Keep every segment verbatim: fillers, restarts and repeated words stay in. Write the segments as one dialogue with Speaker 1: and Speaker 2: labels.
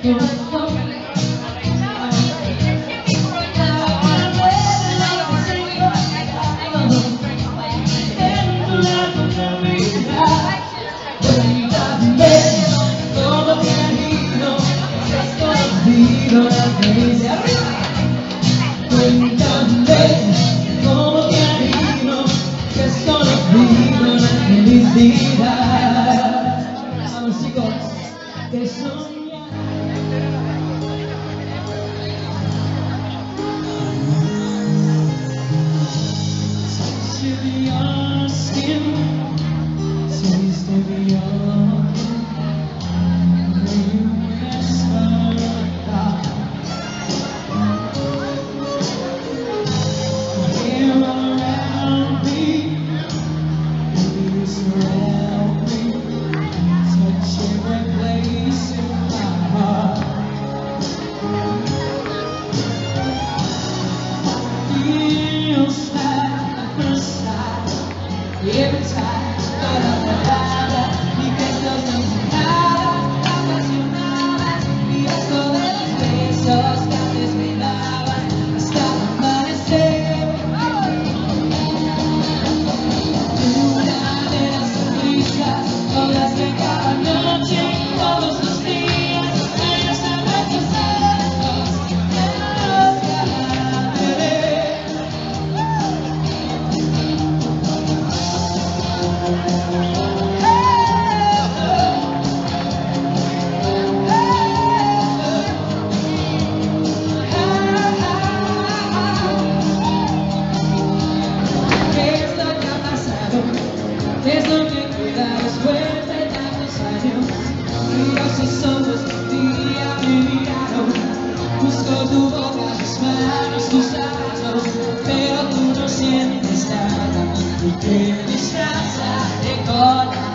Speaker 1: Cuéntame cómo te adivino que es solo vivo una felicidad. Vamos chicos, que soñar. Taste of your skin, taste of your when you whisper about. Here around me, you surround me, touch every place in my heart. Feels like the side every time, da da da da da, because no sé nada, apasionadas, vidas todas las besos que antes me daban hasta el amanecer. Una de las sonrisas con las que cada noche, todos los días, ellos han rechazado los es lo que queda después de tantos años. Miro sus ojos, un día me miraron. Busco tu boca, tus manos, tus abrazos, pero tú no sientes nada y te disfrazas de cola.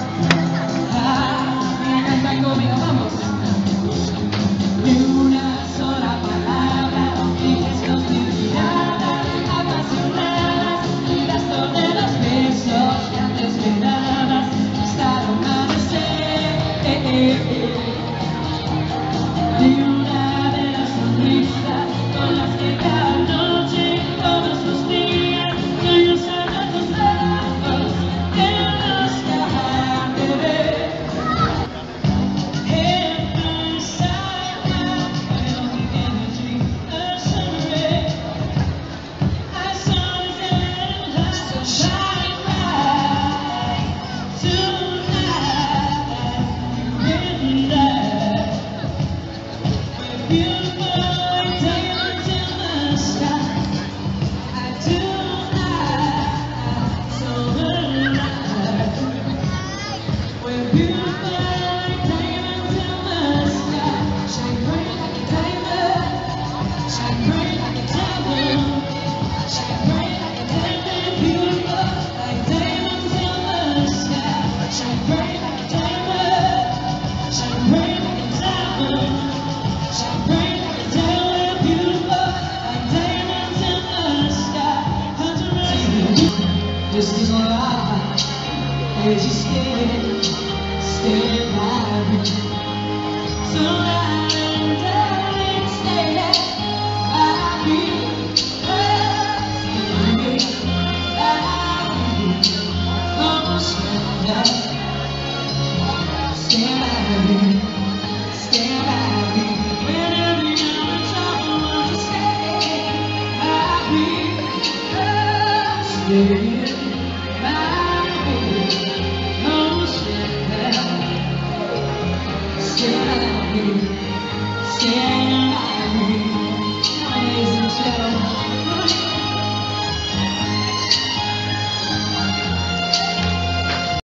Speaker 1: Ah, canta conmigo, vamos. Ni una sola palabra, dices con tu mirada, apasionadas, y gasto de los besos que antes me dabas hasta el amanecer. Eh, eh, eh. Ni una de las sonrisas con las que cada noche, todos los días, sueños a nuestros brazos que nos dejan de ver. Inside my felt energy, a sunray. I saw the light so shine bright tonight, midnight. We're beautiful like diamonds in the sky. I do I so alive. We're beautiful like diamonds in the sky. Shine bright like a diamond. Shine bright like a diamond. Shine bright like a diamond. Beautiful like diamonds in the sky. Shine bright like a diamond. Shine bright like a diamond. Shine bright like a diamond. Beautiful like diamonds in the sky. This is a lie. As you stay, stay by me. So I and stay by me. Stay by me. Almost midnight. Stay by me. Stay by me. Whenever you're in trouble, won't you stay by me? Stay by me.